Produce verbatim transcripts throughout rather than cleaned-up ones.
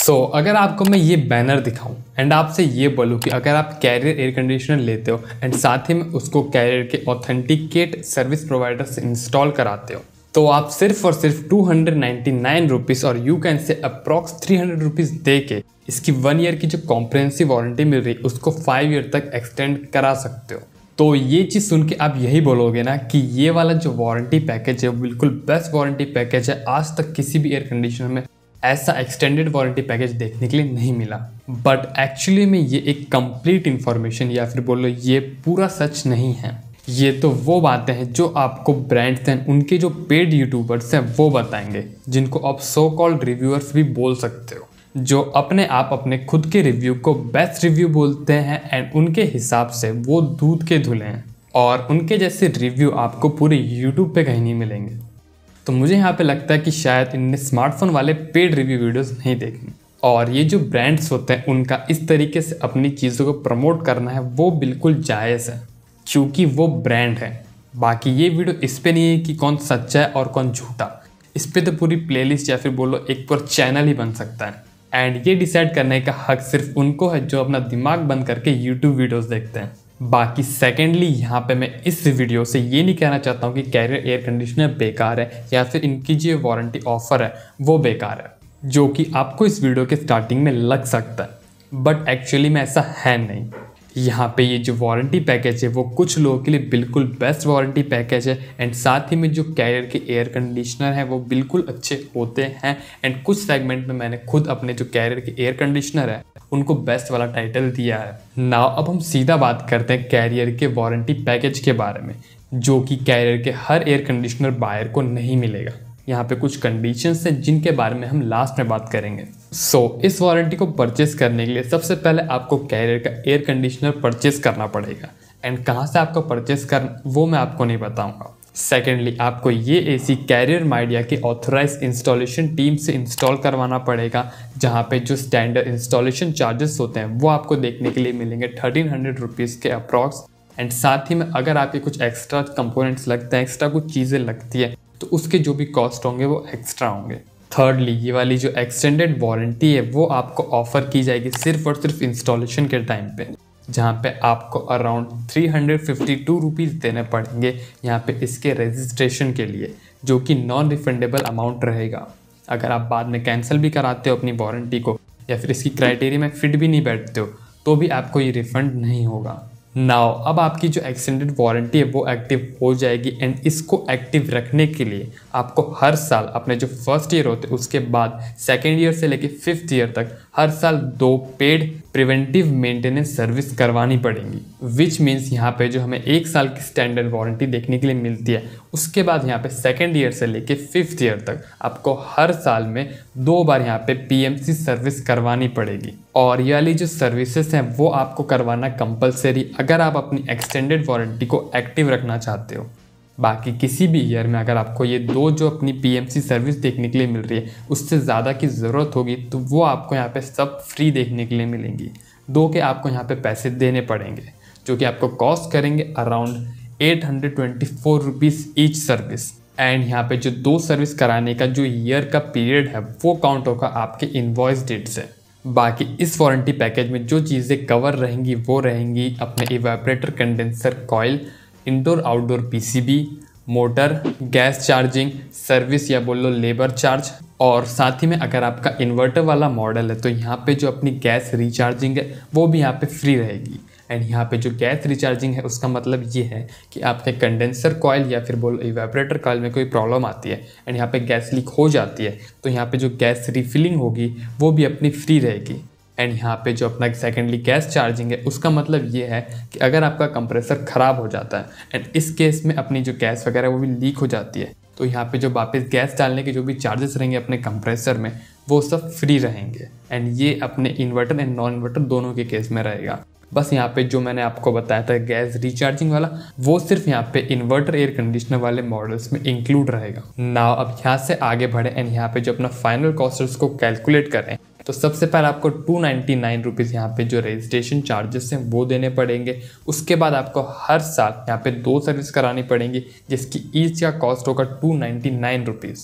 सो so, अगर आपको मैं ये बैनर दिखाऊं एंड आपसे ये बोलूं कि अगर आप कैरियर एयर कंडीशनर लेते हो एंड साथ ही में उसको कैरियर के ऑथेंटिकेट सर्विस प्रोवाइडर से इंस्टॉल कराते हो तो आप सिर्फ और सिर्फ two hundred ninety nine rupees और you can say approx three hundred rupees दे के इसकी वन ईयर की जो कॉम्प्रिहेंसिव वारंटी मिल रही है उसको फाइव ईयर तक एक्सटेंड करा सकते हो। तो ये चीज़ सुन के आप यही बोलोगे ना कि ये वाला जो वारंटी पैकेज है वो बिल्कुल बेस्ट वारंटी पैकेज है, आज तक किसी भी एयर कंडीशनर में ऐसा एक्सटेंडेड वारंटी पैकेज देखने के लिए नहीं मिला। बट एक्चुअली में ये एक कंप्लीट इन्फॉर्मेशन या फिर बोलो ये पूरा सच नहीं है। ये तो वो बातें हैं जो आपको ब्रांड्स हैं उनके जो पेड यूट्यूबर्स हैं वो बताएंगे, जिनको आप सो कॉल्ड रिव्यूअर्स भी बोल सकते हो, जो अपने आप अपने खुद के रिव्यू को बेस्ट रिव्यू बोलते हैं एंड उनके हिसाब से वो दूध के धुले हैं और उनके जैसे रिव्यू आपको पूरे यूट्यूब पे कहीं नहीं मिलेंगे। तो मुझे यहाँ पे लगता है कि शायद इनने स्मार्टफोन वाले पेड रिव्यू वीडियोस नहीं देखनी और ये जो ब्रांड्स होते हैं उनका इस तरीके से अपनी चीज़ों को प्रमोट करना है वो बिल्कुल जायज़ है क्योंकि वो ब्रांड है। बाकी ये वीडियो इस पे नहीं है कि कौन सच्चा है और कौन झूठा, इस पे तो पूरी प्लेलिस्ट या फिर बोलो एक पूरा चैनल ही बन सकता है एंड ये डिसाइड करने का हक सिर्फ उनको है जो अपना दिमाग बंद करके यूट्यूब वीडियोस देखते हैं। बाकी सेकेंडली यहाँ पे मैं इस वीडियो से ये नहीं कहना चाहता हूँ कि कैरियर एयर कंडीशनर बेकार है या फिर इनकी जो वारंटी ऑफर है वो बेकार है, जो कि आपको इस वीडियो के स्टार्टिंग में लग सकता है बट एक्चुअली में ऐसा है नहीं। यहाँ पे ये जो वारंटी पैकेज है वो कुछ लोगों के लिए बिल्कुल बेस्ट वारंटी पैकेज है एंड साथ ही में जो कैरियर के एयर कंडीशनर हैं वो बिल्कुल अच्छे होते हैं एंड कुछ सेगमेंट में मैंने खुद अपने जो कैरियर के एयर कंडीशनर है उनको बेस्ट वाला टाइटल दिया है। नाउ अब हम सीधा बात करते हैं कैरियर के वारंटी पैकेज के बारे में, जो कि कैरियर के हर एयर कंडीशनर बायर को नहीं मिलेगा। यहाँ पे कुछ कंडीशंस हैं जिनके बारे में हम लास्ट में बात करेंगे। सो so, इस वारंटी को परचेस करने के लिए सबसे पहले आपको कैरियर का एयर कंडीशनर परचेस करना पड़ेगा एंड कहाँ से आपको परचेस करना वो मैं आपको नहीं बताऊंगा। सेकेंडली आपको ये एसी कैरियर माइडिया के ऑथराइज इंस्टॉलेशन टीम से इंस्टॉल करवाना पड़ेगा, जहाँ पे जो स्टैंडर्ड इंस्टॉलेशन चार्जेस होते हैं वो आपको देखने के लिए मिलेंगे थर्टीन हंड्रेड रुपीज़ के अप्रॉक्स एंड साथ ही में अगर आपके कुछ एक्स्ट्रा कंपोनेंट्स लगते हैं, एक्स्ट्रा कुछ चीज़ें लगती है तो उसके जो भी कॉस्ट होंगे वो एक्स्ट्रा होंगे। थर्डली ये वाली जो एक्सटेंडेड वारंटी है वो आपको ऑफर की जाएगी सिर्फ और सिर्फ इंस्टॉलेशन के टाइम पे, जहाँ पे आपको around three hundred fifty two rupees देने पड़ेंगे यहाँ पे इसके रजिस्ट्रेशन के लिए, जो कि नॉन रिफंडेबल अमाउंट रहेगा। अगर आप बाद में कैंसिल भी कराते हो अपनी वारंटी को या फिर इसकी क्राइटेरिया में फिट भी नहीं बैठते हो तो भी आपको ये रिफंड नहीं होगा। नाउ अब आपकी जो एक्सटेंडेड वारंटी है वो एक्टिव हो जाएगी एंड इसको एक्टिव रखने के लिए आपको हर साल अपने जो फर्स्ट ईयर होते हैं उसके बाद सेकेंड ईयर से लेके फिफ्थ ईयर तक हर साल दो पेड प्रिवेंटिव मेंटेनेंस सर्विस करवानी पड़ेंगी, विच मीन्स यहाँ पे जो hमें एक साल की स्टैंडर्ड वारंटी देखने के लिए मिलती है उसके बाद यहाँ पे सेकेंड ईयर से लेके फिफ्थ ईयर तक आपको हर साल में दो बार यहाँ पे पीएमसी सर्विस करवानी पड़ेगी और ये वाली जो सर्विसेज हैं वो आपको करवाना कंपलसरी अगर आप अपनी एक्सटेंडेड वारंटी को एक्टिव रखना चाहते हो। बाकी किसी भी ईयर में अगर आपको ये दो जो अपनी पीएमसी सर्विस देखने के लिए मिल रही है उससे ज़्यादा की ज़रूरत होगी तो वो आपको यहाँ पे सब फ्री देखने के लिए मिलेंगी। दो के आपको यहाँ पे पैसे देने पड़ेंगे जो कि आपको कॉस्ट करेंगे around eight hundred twenty four rupees each service and यहाँ पे जो दो सर्विस कराने का जो ईयर का पीरियड है वो काउंट होगा आपके इनवॉइस डेट से। बाकी इस वारंटी पैकेज में जो चीज़ें कवर रहेंगी वो रहेंगी अपने evaporator condenser coil, indoor outdoor PCB, motor, gas charging service या बोलो लेबर चार्ज और साथ ही में अगर आपका इन्वर्टर वाला मॉडल है तो यहाँ पे जो अपनी गैस रिचार्जिंग है वो भी यहाँ पे फ्री रहेगी। एंड यहाँ पे जो गैस रिचार्जिंग है उसका मतलब ये है कि आपके कंडेंसर कॉइल या फिर बोलो इवेपोरेटर कॉइल में कोई प्रॉब्लम आती है एंड यहाँ पे गैस लीक हो जाती है तो यहाँ पे जो गैस रिफिलिंग होगी वो भी अपनी फ्री रहेगी। एंड यहाँ पे जो अपना सेकेंडली गैस चार्जिंग है उसका मतलब ये है कि अगर आपका कंप्रेसर ख़राब हो जाता है एंड इस केस में अपनी जो गैस वगैरह वो भी लीक हो जाती है तो यहाँ पे जो वापस गैस डालने के जो भी चार्जेस रहेंगे अपने कंप्रेसर में वो सब फ्री रहेंगे एंड ये अपने इन्वर्टर एंड नॉन इन्वर्टर दोनों के केस में रहेगा। बस यहाँ पे जो मैंने आपको बताया था गैस रिचार्जिंग वाला वो सिर्फ यहाँ पे इन्वर्टर एयर कंडीशनर वाले मॉडल्स में इंक्लूड रहेगा। नाउ अब यहाँ से आगे बढ़े एंड यहाँ पे जो अपना फाइनल कॉस्ट है उसको कैलकुलेट करें तो सबसे पहले आपको टू नाइन्टी नाइन रुपीज़ यहाँ पे जो रजिस्ट्रेशन चार्जेस हैं वो देने पड़ेंगे। उसके बाद आपको हर साल यहाँ पे दो सर्विस करानी पड़ेंगी जिसकी ईच का कॉस्ट होगा टू नाइन्टी नाइन रुपीज़।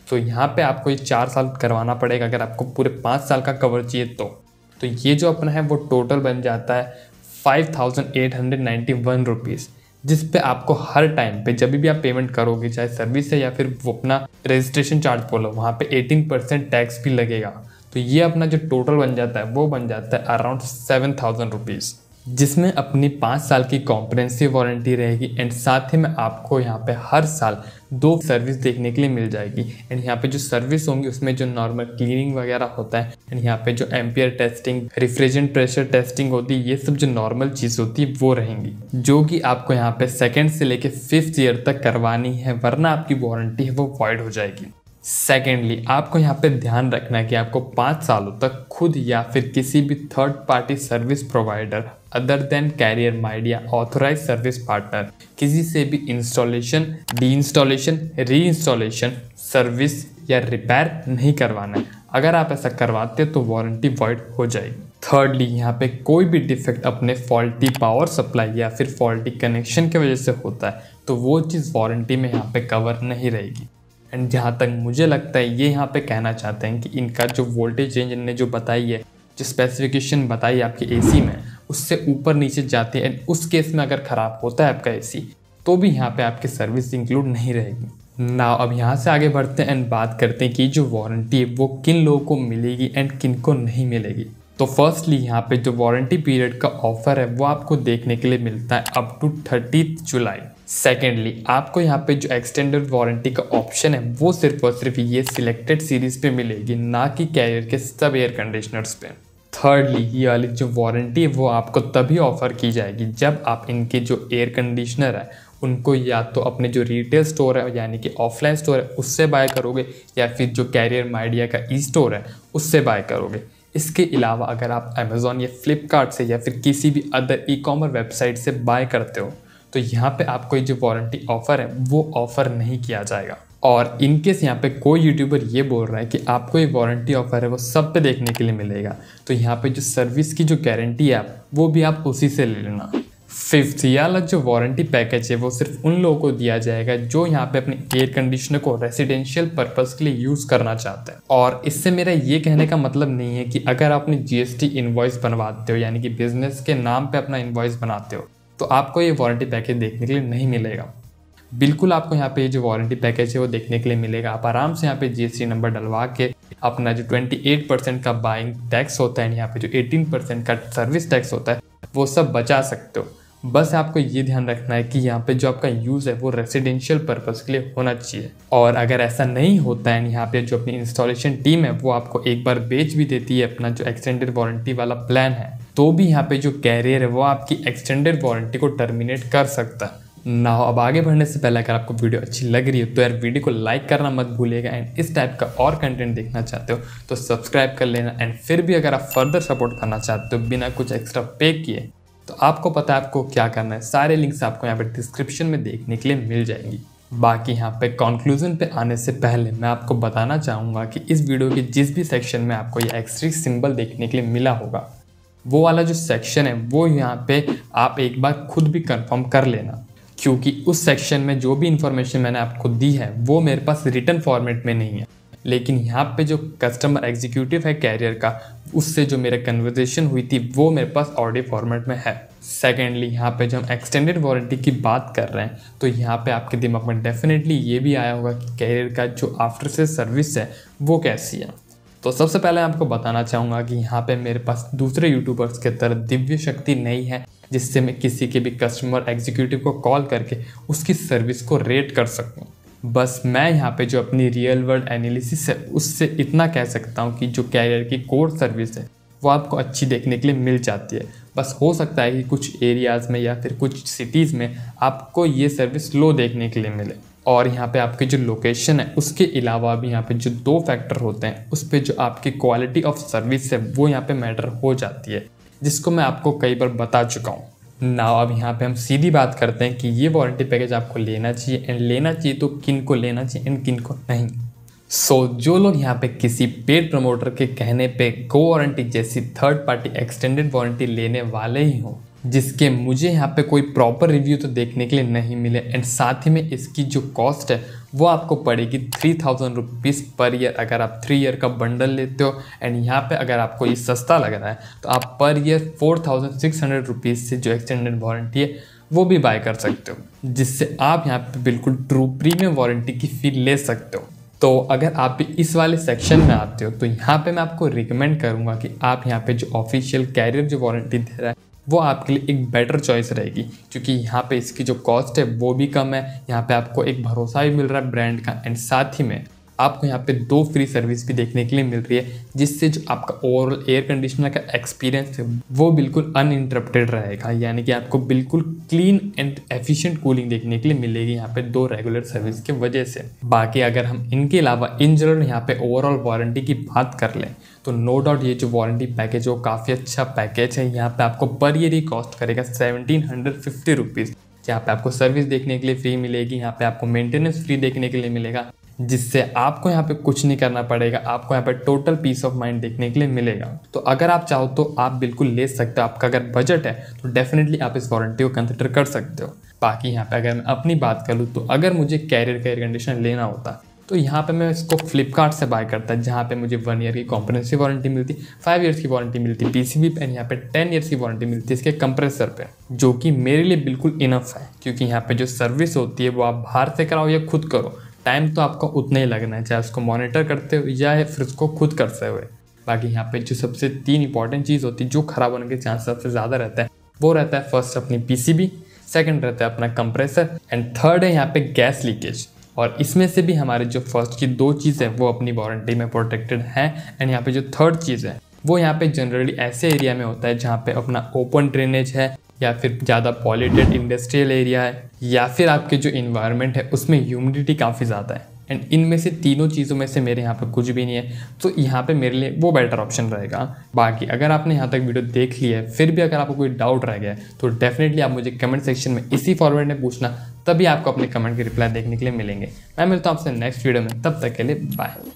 तो यहाँ पे आपको ये चार साल करवाना पड़ेगा अगर आपको पूरे पाँच साल का कवर चाहिए तो तो ये जो अपना है वो टोटल बन जाता है five thousand eight hundred ninety one rupees, जिस पे आपको हर टाइम पे जब भी आप पेमेंट करोगे, चाहे सर्विस है या फिर वो अपना रजिस्ट्रेशन चार्ज बोलो, वहाँ पे एटीन परसेंट टैक्स भी लगेगा। तो ये अपना जो टोटल बन जाता है वो बन जाता है अराउंड सेवन थाउजेंड रुपीज़, जिसमें अपनी पाँच साल की कॉम्प्रिहेंसिव वारंटी रहेगी एंड साथ ही में आपको यहाँ पे हर साल दो सर्विस देखने के लिए मिल जाएगी। एंड यहाँ पे जो सर्विस होंगी उसमें जो नॉर्मल क्लीनिंग वगैरह होता है एंड यहाँ पे जो ampere testing, refrigerant pressure testing होती है, ये सब जो नॉर्मल चीज़ होती है वो रहेंगी, जो कि आपको यहाँ पे सेकेंड से लेके फिफ्थ ईयर तक करवानी है, वरना आपकी वारंटी है वो वॉइड हो जाएगी। सेकेंडली आपको यहाँ पे ध्यान रखना है कि आपको पाँच सालों तक खुद या फिर किसी भी third party service provider other than carrier Midea authorise service partner किसी से भी installation, de installation, re installation, service या रिपेयर नहीं करवाना है। अगर आप ऐसा करवाते हो तो वारंटी वॉइड हो जाएगी। थर्डली यहाँ पे कोई भी डिफेक्ट अपने फॉल्टी पावर सप्लाई या फिर फॉल्टी कनेक्शन की वजह से होता है तो वो चीज़ वारंटी में यहाँ पे कवर नहीं रहेगी। एंड जहाँ तक मुझे लगता है ये यहाँ पे कहना चाहते हैं कि इनका जो वोल्टेज रेंज इनने जो बताई है, जो स्पेसिफिकेशन बताई है आपके एसी में, उससे ऊपर नीचे जाती है एंड उस केस में अगर ख़राब होता है आपका एसी तो भी यहाँ पे आपकी सर्विस इंक्लूड नहीं रहेगी। ना अब यहाँ से आगे बढ़ते हैं एंड बात करते हैं कि जो वारंटी है वो किन लोगों को मिलेगी एंड किन को नहीं मिलेगी। तो फर्स्टली यहाँ पे जो वारंटी पीरियड का ऑफर है वो आपको देखने के लिए मिलता है up to thirtieth July. Secondly आपको यहाँ पे जो एक्सटेंडेड वारंटी का ऑप्शन है वो सिर्फ और सिर्फ ये सिलेक्टेड सीरीज पे मिलेगी, ना कि कैरियर के सब एयर कंडीशनर्स पे। थर्डली ये वाली जो वारंटी है वो आपको तभी ऑफर की जाएगी जब आप इनके जो एयर कंडीशनर है उनको या तो अपने जो रिटेल स्टोर है यानी कि ऑफलाइन स्टोर है उससे बाय करोगे या फिर जो कैरियर माइडिया का ई स्टोर है उससे बाय करोगे। इसके अलावा अगर आप अमेज़ॉन या फ्लिपकार्ट से या फिर किसी भी अदर ई कॉमर्स वेबसाइट से बाय करते हो तो यहाँ पे आपको ये जो वारंटी ऑफर है वो ऑफर नहीं किया जाएगा। और इनकेस यहाँ पे कोई यूट्यूबर ये बोल रहा है कि आपको ये वारंटी ऑफर है वो सब पे देखने के लिए मिलेगा तो यहाँ पे जो सर्विस की जो गारंटी है आप वो भी आप उसी से ले लेना। फिफ्थ ये वाला जो वारंटी पैकेज है वो सिर्फ उन लोगों को दिया जाएगा जो यहाँ पे अपने एयर कंडीशनर को रेसिडेंशियल पर्पस के लिए यूज़ करना चाहते हैं। और इससे मेरा ये कहने का मतलब नहीं है कि अगर आप अपनी जीएसटी इनवॉइस बनवाते हो यानी कि बिजनेस के नाम पे अपना इनवॉइस बनाते हो तो आपको ये वारंटी पैकेज देखने के लिए नहीं मिलेगा। बिल्कुल आपको यहाँ पे जो वारंटी पैकेज है वो देखने के लिए मिलेगा। आप आराम से यहाँ पे जीएसटी नंबर डलवा के अपना जो अट्ठाईस परसेंट का बाइंग टैक्स होता है, यहाँ पे जो अठारह परसेंट का सर्विस टैक्स होता है, वो सब बचा सकते हो। बस आपको ये ध्यान रखना है कि यहाँ पे जो आपका यूज़ है वो रेसिडेंशियल पर्पस के लिए होना चाहिए। और अगर ऐसा नहीं होता है, यहाँ पे जो अपनी इंस्टॉलेशन टीम है वो आपको एक बार बेच भी देती है अपना जो एक्सटेंडेड वारंटी वाला प्लान है, तो भी यहाँ पे जो कैरियर है वो आपकी एक्सटेंडेड वारंटी को टर्मिनेट कर सकता है ना। अब आगे बढ़ने से पहले अगर आपको वीडियो अच्छी लग रही है तो यार वीडियो को लाइक करना मत भूलिएगा एंड इस टाइप का और कंटेंट देखना चाहते हो तो सब्सक्राइब कर लेना। एंड फिर भी अगर आप फर्दर सपोर्ट करना चाहते हो बिना कुछ एक्स्ट्रा पे किए तो आपको पता है आपको क्या करना है। सारे लिंक्स आपको यहाँ पे डिस्क्रिप्शन में देखने के लिए मिल जाएंगी। बाकी यहाँ पे कंक्लूजन पे आने से पहले मैं आपको बताना चाहूँगा कि इस वीडियो के जिस भी सेक्शन में आपको ये एक्सट्रीक सिंबल देखने के लिए मिला होगा वो वाला जो सेक्शन है वो यहाँ पे आप एक बार खुद भी कंफर्म कर लेना, क्योंकि उस सेक्शन में जो भी इंफॉर्मेशन मैंने आपको दी है वो मेरे पास रिटन फॉर्मेट में नहीं है, लेकिन यहाँ पे जो कस्टमर एग्जीक्यूटिव है कैरियर का उससे जो मेरा कन्वर्सेशन हुई थी वो मेरे पास ऑडियो फॉर्मेट में है। सेकेंडली यहाँ पे जब हम एक्सटेंडेड वारंटी की बात कर रहे हैं तो यहाँ पे आपके दिमाग में डेफिनेटली ये भी आया होगा कि कैरियर का जो आफ्टर से सर्विस है वो कैसी है। तो सबसे पहले आपको बताना चाहूँगा कि यहाँ पे मेरे पास दूसरे यूट्यूबर्स के तरह दिव्य शक्ति नहीं है जिससे मैं किसी के भी कस्टमर एग्जीक्यूटिव को कॉल करके उसकी सर्विस को रेट कर सकूँ। बस मैं यहाँ पे जो अपनी रियल वर्ल्ड एनालिसिस है उससे इतना कह सकता हूँ कि जो कैरियर की कोर सर्विस है वो आपको अच्छी देखने के लिए मिल जाती है। बस हो सकता है कि कुछ एरियाज़ में या फिर कुछ सिटीज़ में आपको ये सर्विस लो देखने के लिए मिले। और यहाँ पे आपकी जो लोकेशन है उसके अलावा भी यहाँ पे जो दो फैक्टर होते हैं उस पर जो आपकी क्वालिटी ऑफ सर्विस है वो यहाँ पे मैटर हो जाती है, जिसको मैं आपको कई बार बता चुका हूँ ना। अब यहाँ पे हम सीधी बात करते हैं कि ये वारंटी पैकेज आपको लेना चाहिए एंड लेना चाहिए तो किन को लेना चाहिए एंड किन को नहीं। सो so, जो लोग यहाँ पे किसी पेड प्रमोटर के कहने पे गो वारंटी जैसी थर्ड पार्टी एक्सटेंडेड वारंटी लेने वाले ही हो, जिसके मुझे यहाँ पे कोई प्रॉपर रिव्यू तो देखने के लिए नहीं मिले एंड साथ ही में इसकी जो कॉस्ट है वो आपको पड़ेगी three thousand rupees per year अगर आप थ्री ईयर का बंडल लेते हो। एंड यहाँ पे अगर आपको ये सस्ता लग रहा है तो आप per year four thousand six hundred rupees से जो एक्सटेंडेड वारंटी है वो भी बाय कर सकते हो, जिससे आप यहाँ पे बिल्कुल ट्रू प्रीमियम वारंटी की फील ले सकते हो। तो अगर आप भी इस वाले सेक्शन में आते हो तो यहाँ पे मैं आपको रिकमेंड करूँगा कि आप यहाँ पे जो ऑफिशियल कैरियर जो वारंटी दे रहा है वो आपके लिए एक बेटर चॉइस रहेगी, क्योंकि यहाँ पे इसकी जो कॉस्ट है वो भी कम है। यहाँ पे आपको एक भरोसा भी मिल रहा है ब्रांड का, एंड साथ ही में आपको यहाँ पे दो फ्री सर्विस भी देखने के लिए मिल रही है, जिससे जो आपका ओवरऑल एयर कंडीशनर का एक्सपीरियंस है वो बिल्कुल अनइंटरप्टेड रहेगा। यानी कि आपको बिल्कुल क्लीन एंड एफिशिएंट कूलिंग देखने के लिए मिलेगी यहाँ पे दो रेगुलर सर्विस की वजह से। बाकी अगर हम इनके अलावा इन जनरल यहाँ पे ओवरऑल वारंटी की बात कर लें तो नो डाउट ये जो वारंटी पैकेज है वो काफ़ी अच्छा पैकेज है। यहाँ पे आपको पर ईयर ही कॉस्ट करेगा सेवनटीन हंड्रेड फिफ्टी रुपीज़। यहाँ पे आपको सर्विस देखने के लिए फ्री मिलेगी, यहाँ पे आपको मेंटेनेंस फ्री देखने के लिए मिलेगा, जिससे आपको यहाँ पे कुछ नहीं करना पड़ेगा। आपको यहाँ पे टोटल पीस ऑफ माइंड देखने के लिए मिलेगा। तो अगर आप चाहो तो आप बिल्कुल ले सकते हो। आपका अगर बजट है तो डेफिनेटली आप इस वारंटी को कंसिडर कर सकते हो। बाकी यहाँ पे अगर मैं अपनी बात करूँ तो अगर मुझे कैरियर का एयर कंडीशनर लेना होता तो यहाँ पे मैं इसको फ्लिपकार्ट से बाय करता, जहाँ पे मुझे वन ईयर की कॉम्प्रिहेंसिव वारंटी मिलती, फाइव ईयर्स की वारंटी मिलती पीसीबी पे, एंड यहाँ पे टेन ईयर्स की वारंटी मिलती है इसके कंप्रेसर पे, जो कि मेरे लिए बिल्कुल इनफ है। क्योंकि यहाँ पे जो सर्विस होती है वो आप बाहर से कराओ या खुद करो, टाइम तो आपको उतना ही लगना है, चाहे उसको मॉनिटर करते हुए या फिर उसको खुद करते हुए। बाकी यहाँ पे जो सबसे तीन इंपॉर्टेंट चीज़ होती है जो खराब होने के चांस सबसे ज़्यादा रहता है वो रहता है फर्स्ट अपनी पीसीबी, सेकंड रहता है अपना कंप्रेसर, एंड थर्ड है यहाँ पे गैस लीकेज। और इसमें से भी हमारे जो फर्स्ट की दो चीज़ है वो अपनी वारंटी में प्रोटेक्टेड है। एंड यहाँ पे जो थर्ड चीज़ है वो यहाँ पे जनरली ऐसे एरिया में होता है जहाँ पे अपना ओपन ड्रेनेज है, या फिर ज़्यादा पॉल्यूटेड इंडस्ट्रियल एरिया है, या फिर आपके जो इन्वायरमेंट है उसमें ह्यूमिडिटी काफ़ी ज़्यादा है। एंड इनमें से तीनों चीज़ों में से मेरे यहाँ पे कुछ भी नहीं है, तो यहाँ पे मेरे लिए वो बेटर ऑप्शन रहेगा। बाकी अगर आपने यहाँ तक वीडियो देख ली है फिर भी अगर आपको कोई डाउट रह गया है तो डेफिनेटली आप मुझे कमेंट सेक्शन में इसी फॉर्मेट में पूछना, तभी आपको अपने कमेंट की रिप्लाई देखने के लिए मिलेंगे। मैं मिलता हूँ आपसे नेक्स्ट वीडियो में, तब तक के लिए बाय।